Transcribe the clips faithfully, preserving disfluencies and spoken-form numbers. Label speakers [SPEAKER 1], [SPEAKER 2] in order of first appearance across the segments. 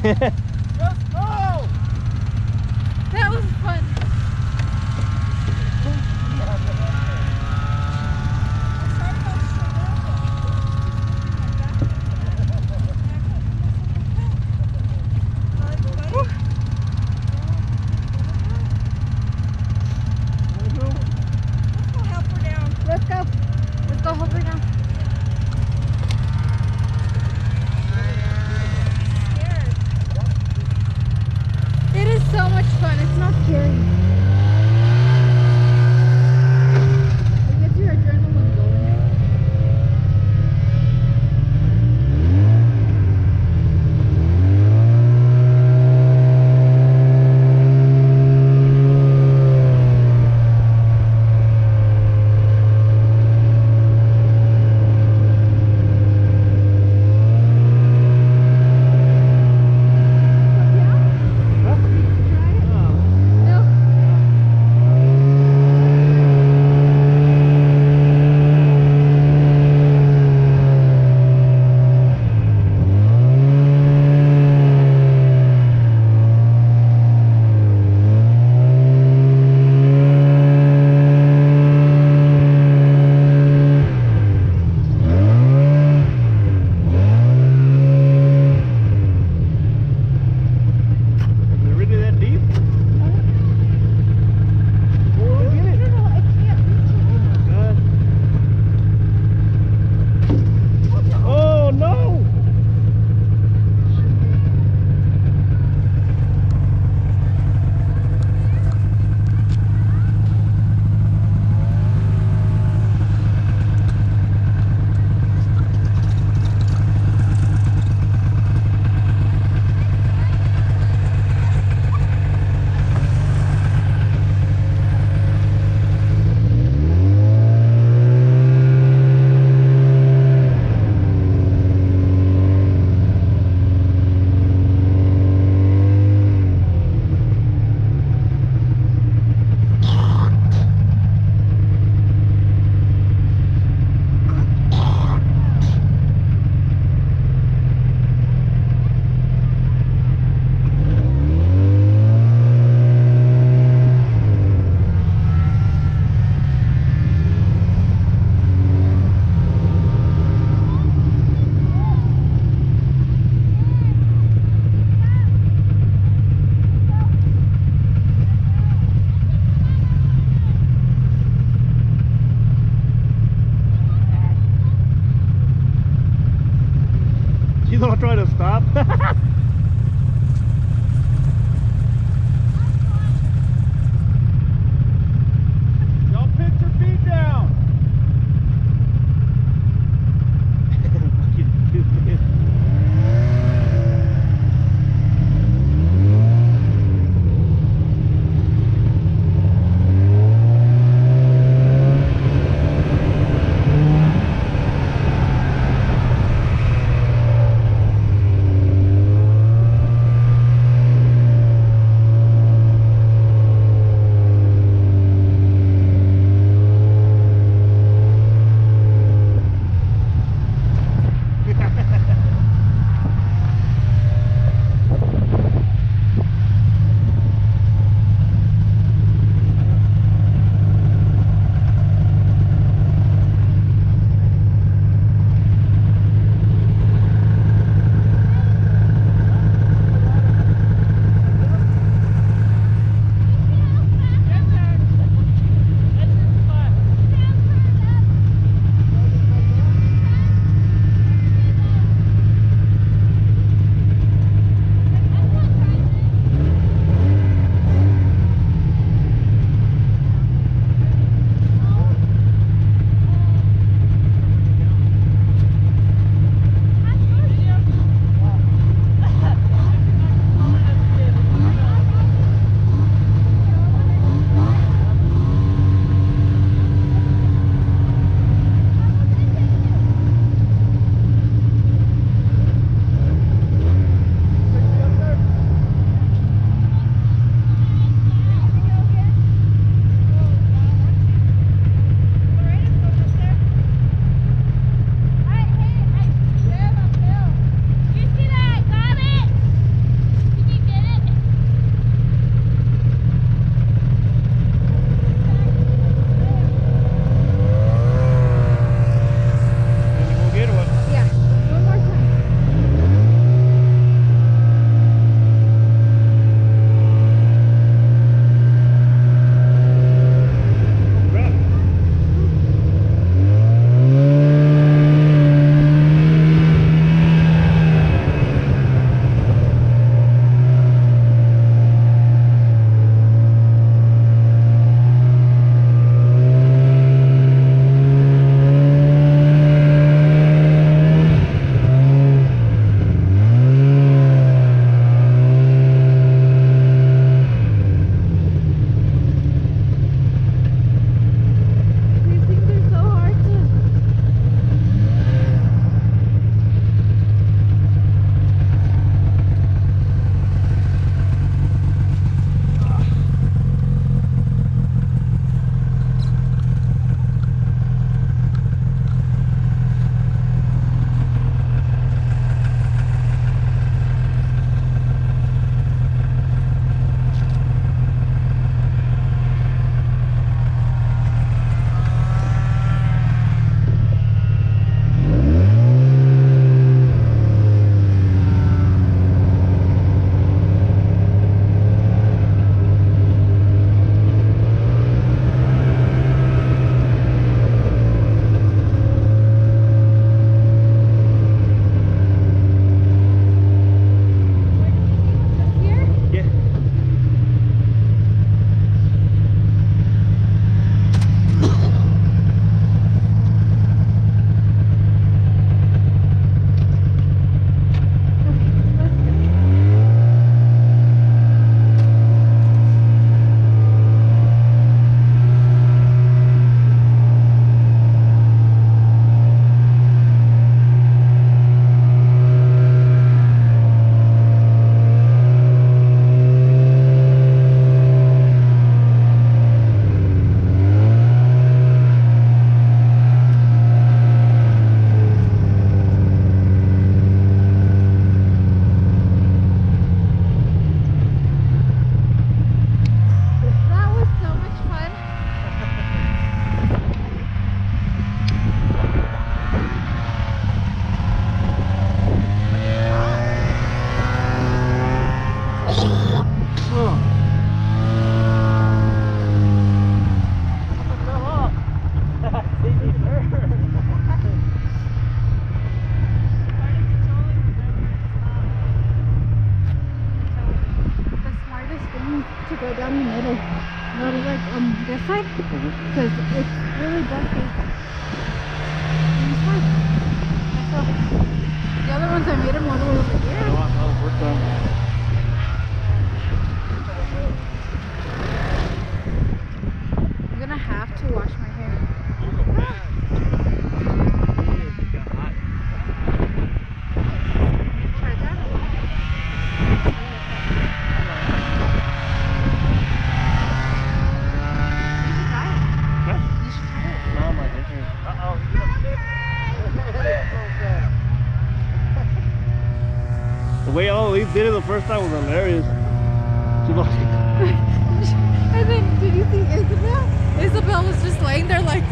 [SPEAKER 1] Let's go!
[SPEAKER 2] That was fun. Let's go. Let's go help her down. It is so much fun. It's not scary. It gets your adrenaline going. No. to go down the middle. Go to like on this side because mm-hmm. it's really bumpy. It's fine. So, the other ones I made them all the way over here.
[SPEAKER 1] No, I'll work on.
[SPEAKER 2] I'm gonna have to wash my hair. Try that.
[SPEAKER 1] The way all these did it the first time was hilarious. She was like,
[SPEAKER 2] and then, did you see Isabel? Isabel was just laying there like...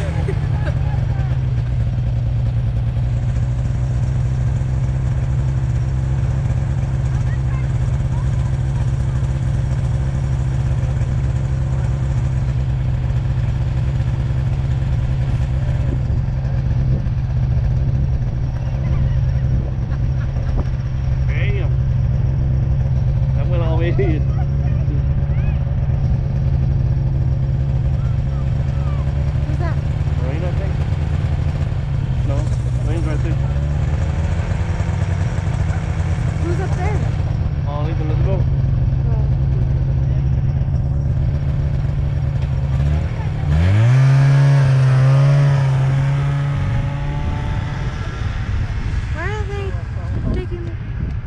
[SPEAKER 1] Who's
[SPEAKER 2] that?
[SPEAKER 1] Rain, I think. No, Rain's right there.
[SPEAKER 2] Who's up there?
[SPEAKER 1] Oh, Ethan, let's go.
[SPEAKER 2] Why are they taking the...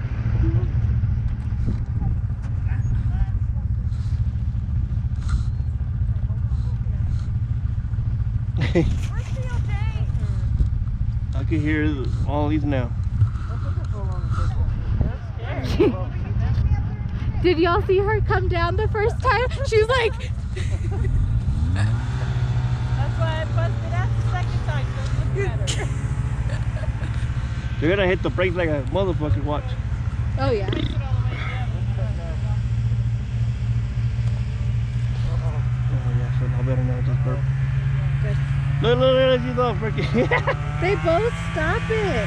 [SPEAKER 1] I can hear all these now.
[SPEAKER 2] Did y'all see her come down the first time? She was like...
[SPEAKER 3] That's why I busted out the second time, so it looks better.
[SPEAKER 1] You're gonna hit the brakes like a motherfucker, watch.
[SPEAKER 2] Oh yeah.
[SPEAKER 1] Oh yeah, so I better not just burp.
[SPEAKER 2] Good.
[SPEAKER 1] Look, look, look, she's off freaking.
[SPEAKER 2] They both stop it.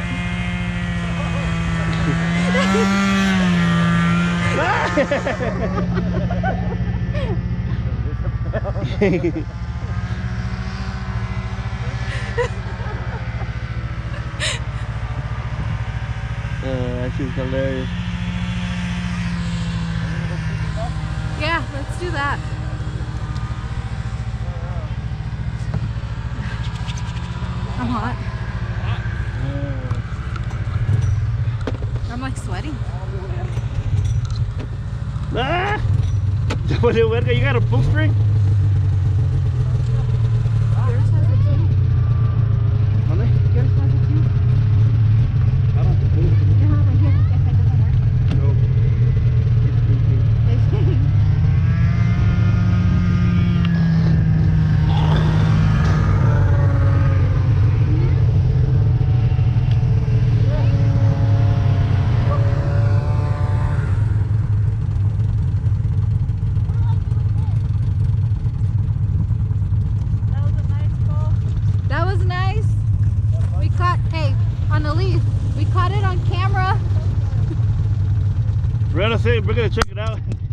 [SPEAKER 1] Uh, that shit's hilarious.
[SPEAKER 2] Yeah, let's do that. I'm hot. I'm like sweating.
[SPEAKER 1] Ah! You got a pull string?
[SPEAKER 2] Yours has a too.
[SPEAKER 1] Honey?
[SPEAKER 2] Yours has a too.
[SPEAKER 1] I don't think so.
[SPEAKER 2] Yeah, right here. Yes, that doesn't work.
[SPEAKER 1] No. It's creepy. Rena said we're gonna check it out.